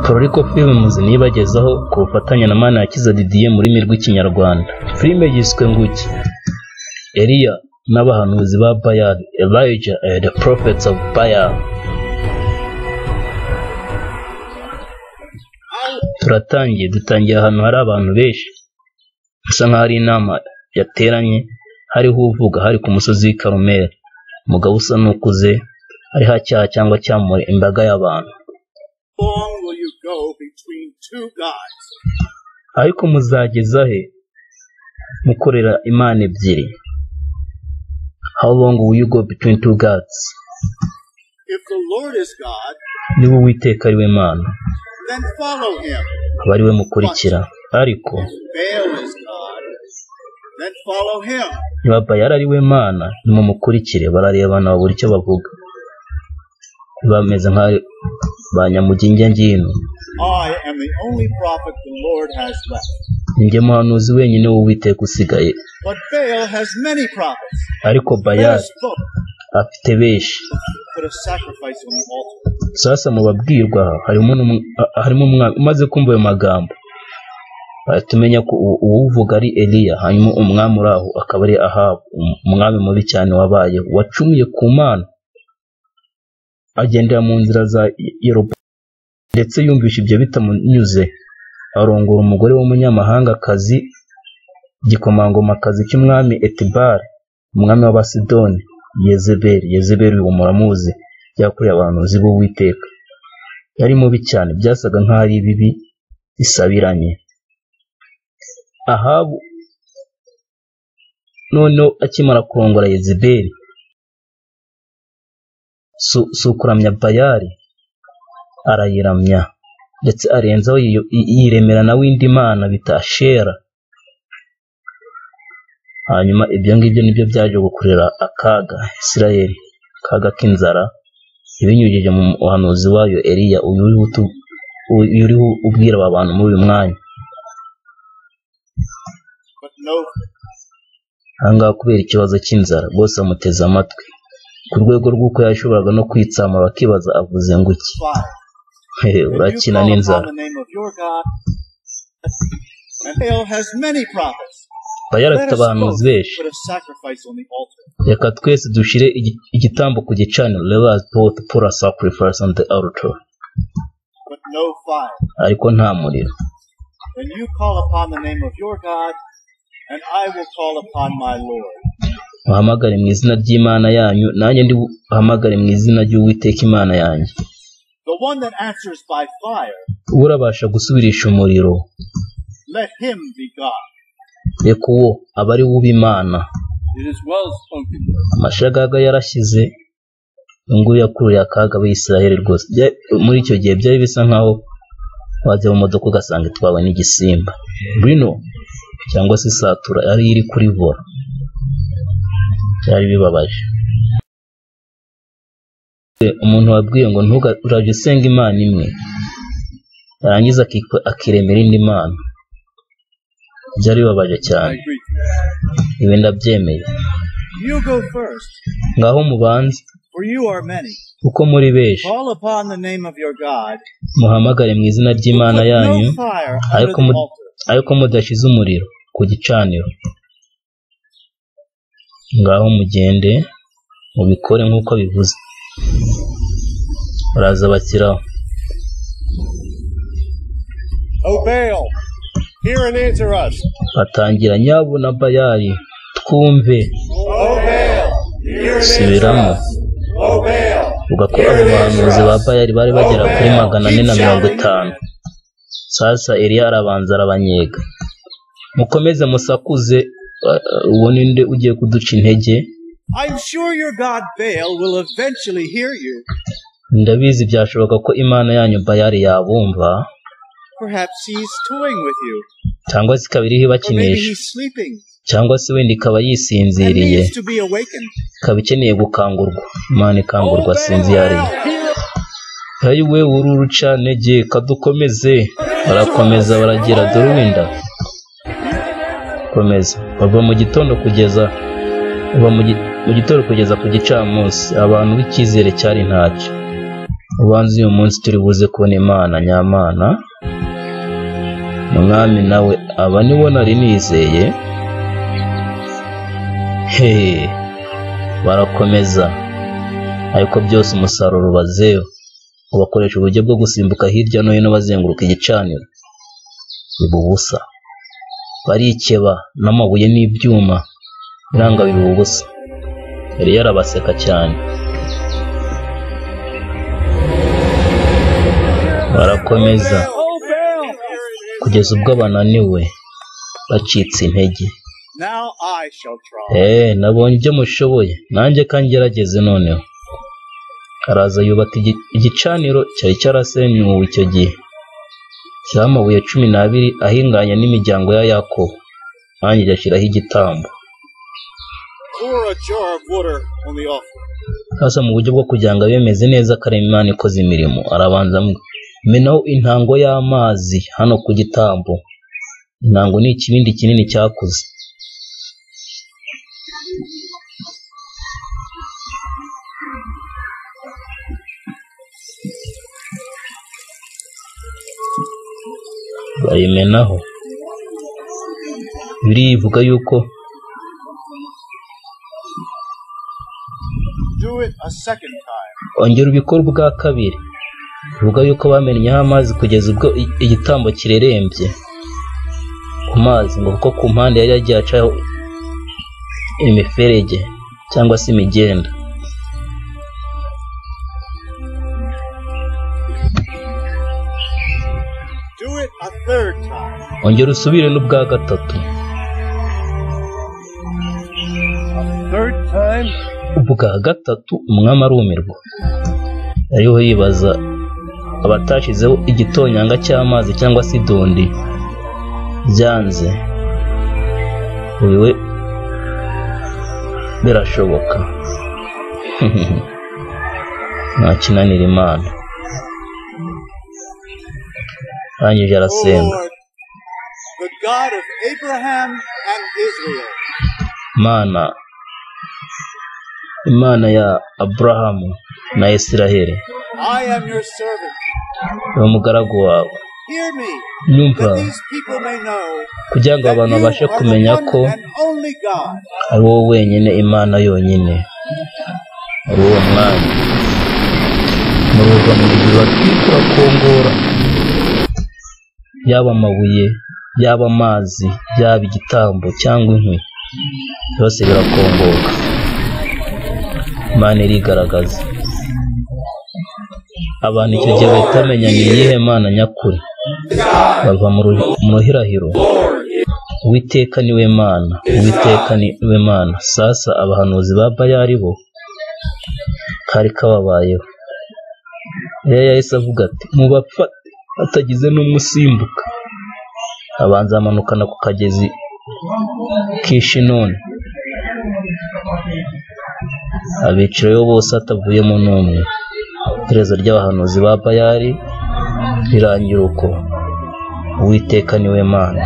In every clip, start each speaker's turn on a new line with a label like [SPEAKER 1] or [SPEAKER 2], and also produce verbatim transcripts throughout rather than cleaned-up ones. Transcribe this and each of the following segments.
[SPEAKER 1] Prolico Films nibagezaho ku bufatanye na Manirakiza Didier mu rurimi rw'ikinyarwanda. Filime yiswe nguki Eliya n'abahanuzi ba Baal, Elijah and the prophets of Baal. Turatangiye dutangiye ahantu hari abantu benshi, bisa nkaho ari inama yateranye, hariho uvuga hari ku musozi w'i Karumeli, umugabo usa n'ukuze ari hacyaha cyangwa cyamure imbaga y'abantu. Ariko muzageza he mukorera imana ebyiri? How long will you go between two gods?
[SPEAKER 2] If the Lord is God,
[SPEAKER 1] niba Uwiteka ari we Mana,
[SPEAKER 2] then follow him.
[SPEAKER 1] aba ari we mukurikira. Ariko
[SPEAKER 2] If Baal is God, then follow him.
[SPEAKER 1] niba Bayali ari we Mana, nimumukurikire. Bararebana babura icyo bavuga, bameze nka ba nyamuginge ngino.
[SPEAKER 2] I am the only prophet the Lord has left.
[SPEAKER 1] Njye muhanuzi wenyine w'Uwiteka usigaye.
[SPEAKER 2] But Baal has many prophets.
[SPEAKER 1] Ariko
[SPEAKER 2] Let
[SPEAKER 1] Bayali
[SPEAKER 2] us vote.
[SPEAKER 1] afite benshi.
[SPEAKER 2] Put a sacrifice on the altar.
[SPEAKER 1] Sasa mu babwirwa harimo n'um- harimo umwami umaze kumva ayo magambo. Tumenya ko uwo uvuga ari Eliya, hanyuma umwami uraho akaba ari Ahabu, umwami mubi cyane wabaye wacumuye ku Mana, agendera mu nzira za Yerobowamu, ndetse yumvisha ibyo bitamunyuze, arongora umugore w'umunyamahangakazi, igikomangomakazi cy'umwami Etibari, umwami w'Abasidoni, Yezebeli. Yezebeli uwo muramuzi, yakoreye abahanuzi b'Uwiteka, yari mubi cyane, byasaga nk'aho ari bibi bisabiranye. Ahabu noneho akimara kurongora Yezebeli, su, su kuramya Bayali, arayiramya, ndetse arenzaho yiyo- yiremera nawe indi mana bita Ashera. Hanyuma ibyo ngibyo nibyo byaje gukurira akaga Isirayeli, akaga k'inzara, ibinyujije mu muhanuzi wayo Eliya, uyu uriho utu- uyu uriho ubwira aba bantu muri uyu mwanya.
[SPEAKER 2] But no,
[SPEAKER 1] Ahangaha kubera ikibazo cy'inzara, bose bamuteze amatwi, ku rwego rw'uko yashoboraga no kwitsamura bakibaza avuze ngo iki.
[SPEAKER 2] fire.
[SPEAKER 1] Hehe,
[SPEAKER 2] When you
[SPEAKER 1] urakina
[SPEAKER 2] call upon
[SPEAKER 1] n'inzara.
[SPEAKER 2] the name of your God, and Baal has many prophets.
[SPEAKER 1] Bayali
[SPEAKER 2] Let
[SPEAKER 1] afite
[SPEAKER 2] us
[SPEAKER 1] abahanuzi
[SPEAKER 2] both
[SPEAKER 1] benshi,
[SPEAKER 2] put a sacrifice on the altar.
[SPEAKER 1] reka twese dushire igi- igitambo ku gicaniro. Let us both put a sacrifice on the altar.
[SPEAKER 2] But no fire.
[SPEAKER 1] Ariko nta muriro.
[SPEAKER 2] Then you call upon the name of your God, and I will call upon my Lord.
[SPEAKER 1] Muhamagare mu izina ry'Imana yanyu, nanjye ndi buhamagare mu izina ry'Uwiteka Imana yanjye.
[SPEAKER 2] The one that answers by fire,
[SPEAKER 1] Urabasha gusubirisha umuriro,
[SPEAKER 2] let him be God.
[SPEAKER 1] reka uwo aba ari we uba Imana.
[SPEAKER 2] It is well spoken.
[SPEAKER 1] Amashagaga yarashyize, nguyu yakuruye akaga ab'Isirayeli rwose. Bya- muri icyo gihe byari bisa nkaho wajya mu modoka ugasanga itwawe n'igisimba, Bruno cyangwa se isatura yari iri kuri vola. Byari bibabaje. Umuntu wabwiye ngo ntuga uraje usenga Imana imwe, yarangiza akikwe- akiremera indi mana. Byari bibabaje
[SPEAKER 2] I
[SPEAKER 1] cyane.
[SPEAKER 2] agree.
[SPEAKER 1] Ibi ndabyemeye.
[SPEAKER 2] You go first,
[SPEAKER 1] Ngaho mubanze,
[SPEAKER 2] for you are many.
[SPEAKER 1] uko muri benshi,
[SPEAKER 2] Call upon the name of your God.
[SPEAKER 1] muhamagare mu izina ry'Imana
[SPEAKER 2] Put
[SPEAKER 1] yanyu,
[SPEAKER 2] no fire under
[SPEAKER 1] ariko
[SPEAKER 2] the
[SPEAKER 1] mu-
[SPEAKER 2] altar.
[SPEAKER 1] ariko mudashize umuriro ku gicaniro. Ngaho mugende mubikore nk'uko bivuze. Baraza bashyiraho.
[SPEAKER 2] O Baal, hear and answer us.
[SPEAKER 1] Batangira, nyabuna Bayali twumve.
[SPEAKER 2] O Baal, hear and
[SPEAKER 1] Subiramo.
[SPEAKER 2] O Baal,
[SPEAKER 1] Uvuga ko abo bahanuzi ba Bayali bari bagera kuri magana ane na mirongo itanu. Sasa Eliya arabanza arabanyega. Mukomeze musakuze, uh, uh, uwo ninde ugiye kuduca intege?
[SPEAKER 2] I'm sure your God Baal will eventually hear you.
[SPEAKER 1] Ndabizi byashoboka ko Imana yanyu Bayali yabumva,
[SPEAKER 2] Perhaps he's toying with you.
[SPEAKER 1] cyangwa se ikaba iriho
[SPEAKER 2] Or maybe
[SPEAKER 1] ibakinisha,
[SPEAKER 2] he's sleeping
[SPEAKER 1] cyangwa se wenda ikaba
[SPEAKER 2] and
[SPEAKER 1] yisinziriye,
[SPEAKER 2] needs to be awakened.
[SPEAKER 1] ikaba ikeneye gukangurwa. Imana ikangurwa sinzi iyo ari yo. Hey we uru rucanege kadukomeze. Barakomeza baragira dore winda. Komeza. Bava mu gitondo kugeza bava mu gi- mu gitondo kugeza ku gicamunsi, abantu b'icyizere cyari ntacyo. ubanza uyu munsi turi buze kubona Imana nyamana. Umwami nawe aba nibo nari nizeye. He, barakomeza ariko byose umusaruro bazeyo ubakoresha uburyo bwo gusimbuka hirya no hino bazenguruka igicaniro biba ubusa. Barikeba n'amabuye n'ibyuma biranga biba ubusa. Yari yarabaseka cyane. Barakomeza kugeza ubwo bananiwe bacitse intege. Eh, nabonye ibyo mushoboye nanjye kangerageze noneho. Araza yubaka igicaniro cyari cyarasenyuwe icyo gihe cy'amabuye cumi n'abiri ahinganye n'imiryango ya Yakobo, nanjye yashyiraho igitambo. Hasa mu buryo bwo kugira ngo bemeze neza ko ari Imana ikoze imirimo, arabanza menaho intango y'amazi hano ku gitambo. Intango ni ikibindi kinini cyakuze. Bayimenaho. Birivuga yuko ongera ubikora bwa kabiri. Bivuga yuko bamennyeho amazi kugeza ubwo igitambo kirerembye ku mazi, ngo kuko ku mpande yari yagiye acaho imiferege cyangwa se imigenda. Ongera usubire n'ubwa gatatu. Ubwa gatatu umwami arumirwa. Ariho yibaza abatashizeho igitonyanga cy'amazi cyangwa se idundi byanze. Uyu we birashoboka. Nta kinanira Imana. Arangije arasenga. Mana, Imana ya Aburahamu na Isiraheli, ni umugaragu wawe. Nyumva kugira ngo abantu babashe kumenya ko ari wowe wenyine Imana yonyine, ari wowe mwanya. Muruva mu ijuru batwikura kongora, yaba amabuye, yaba amazi, yaba igitambo cyangwa inkwi, byose birakongoka. Imana irigaragaza. Abantu icyo gihe bahita bamenya ni iyihe Mana nyakuri. Bava mu ruhirahiro. Uwiteka niwe Mana, Uwiteka niwe Mana. Sasa abahanuzi ba Bayali bo kari kababayeho. Rero yahise avuga ati mubapfa atagize n'umusimbuka. Abanza amanukana ku kagezi k'Ishinoni, abicirayo bose atavuyemo n'umwe. Iherezo ry'abahanuzi ba Bayali rirangira uko. Uwiteka niwe Mana.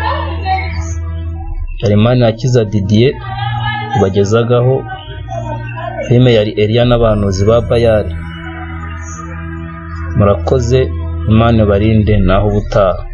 [SPEAKER 1] Imana yakiza Didier ibagezagaho filime yari Eliya n'abahanuzi ba Bayali. Murakoze, Imana barinde naho ubutaha.